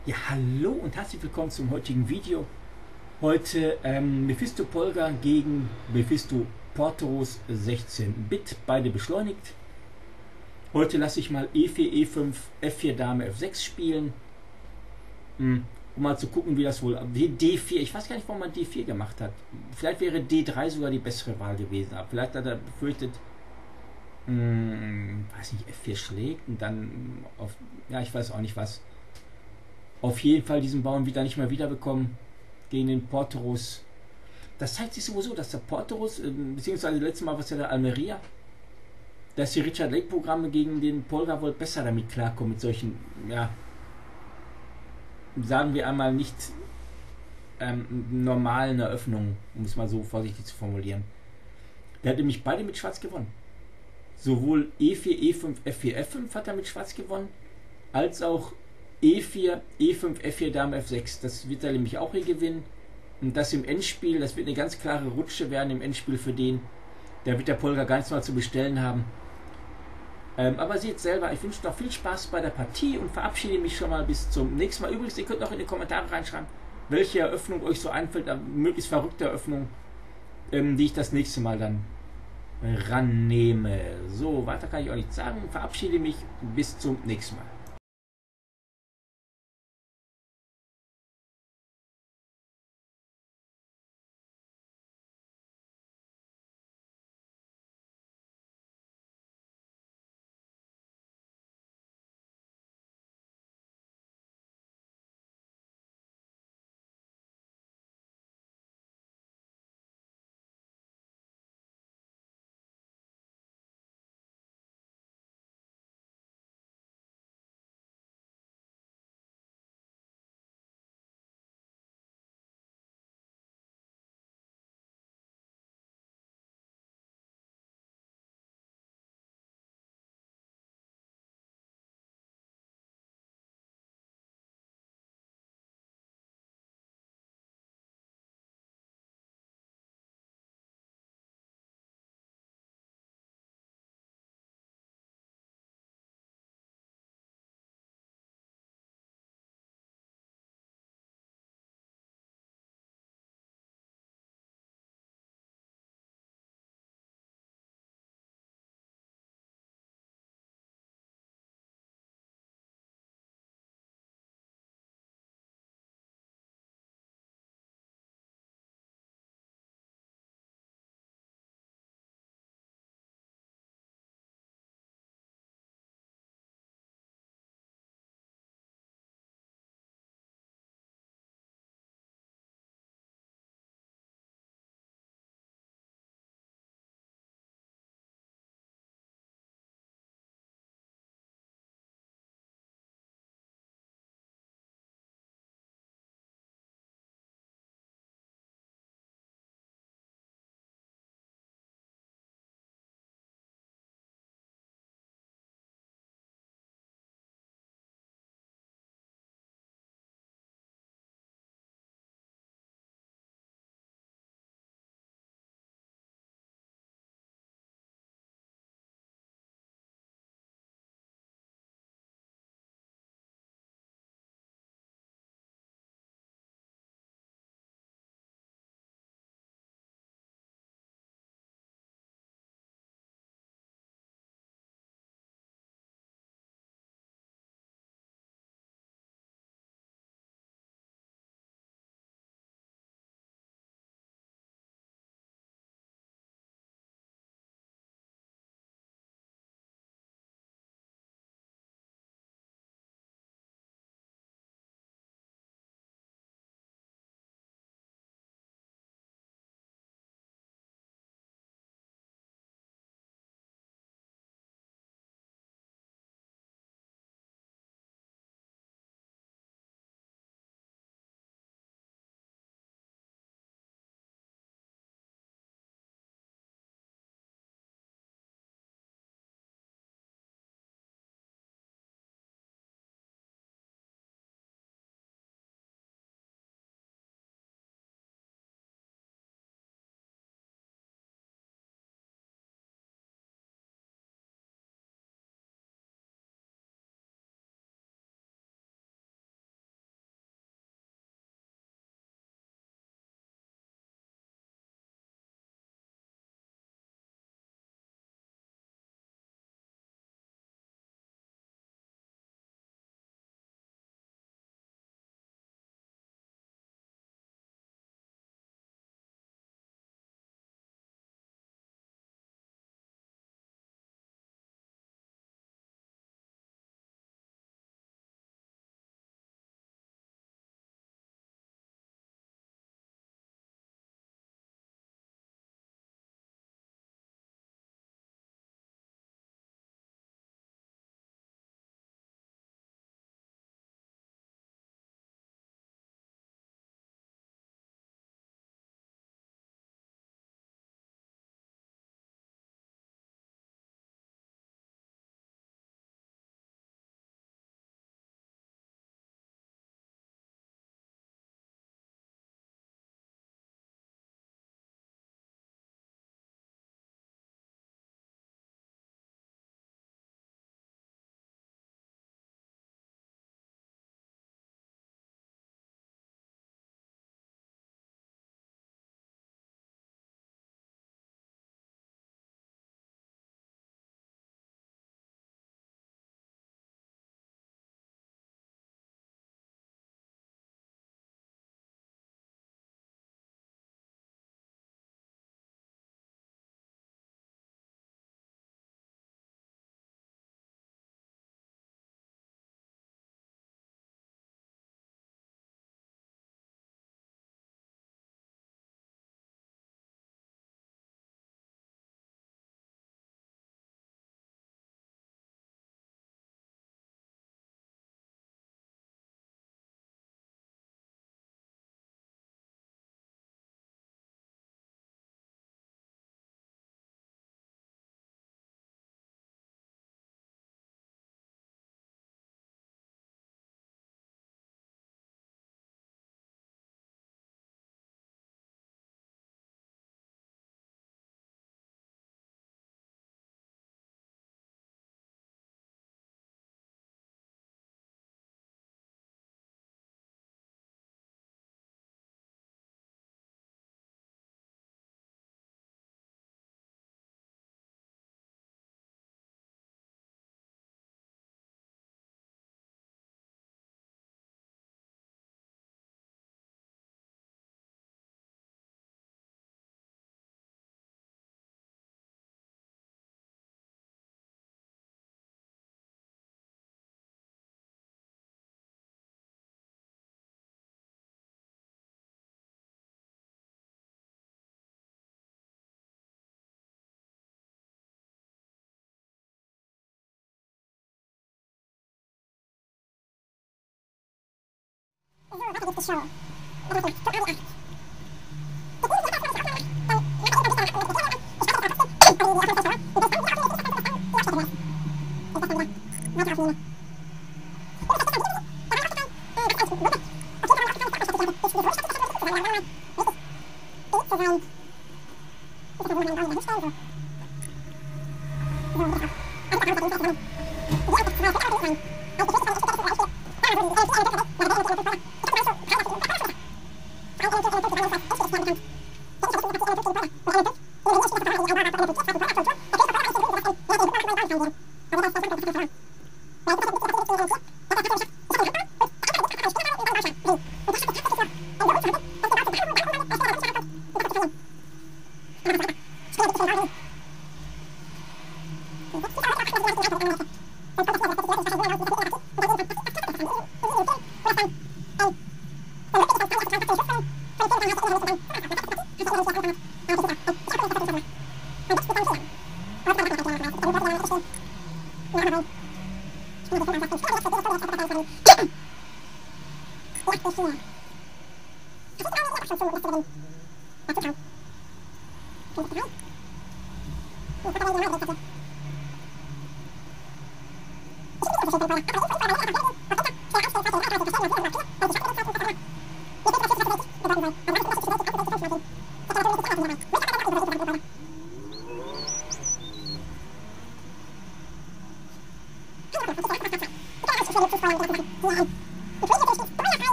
Ja, hallo und herzlich willkommen zum heutigen Video. Heute Mephisto Polgar gegen Mephisto Porteros 16-Bit, beide beschleunigt. Heute lasse ich mal E4, E5, F4 Dame, F6 spielen, um mal zu gucken, wie das wohl... D4, ich weiß gar nicht, warum man D4 gemacht hat. Vielleicht wäre D3 sogar die bessere Wahl gewesen, aber vielleicht hat er befürchtet, weiß nicht, F4 schlägt und dann auf... Ja, ich weiß auch nicht was. Auf jeden Fall diesen Bauern wieder nicht mehr wiederbekommen gegen den Porteros. Das zeigt sich sowieso, dass der Porteros, beziehungsweise letztes Mal was ja der Almeria, dass die Richard Lake-Programme gegen den Polgar wohl besser damit klarkommen, mit solchen, ja, sagen wir einmal nicht normalen Eröffnungen, um es mal so vorsichtig zu formulieren. Der hat nämlich beide mit Schwarz gewonnen. Sowohl E4, E5, F4, F5 hat er mit Schwarz gewonnen, als auch E4, E5, F4, Dame, F6. Das wird er nämlich auch hier gewinnen. Und das im Endspiel, das wird eine ganz klare Rutsche werden im Endspiel für den. Da wird der Polgar gar nichts mehr zu bestellen haben. Aber seht selber, ich wünsche noch viel Spaß bei der Partie und verabschiede mich schon mal bis zum nächsten Mal. Übrigens, ihr könnt noch in die Kommentare reinschreiben, welche Eröffnung euch so einfällt, möglichst verrückte Eröffnung, die ich das nächste Mal dann rannehme. So, weiter kann ich auch nichts sagen. Verabschiede mich bis zum nächsten Mal.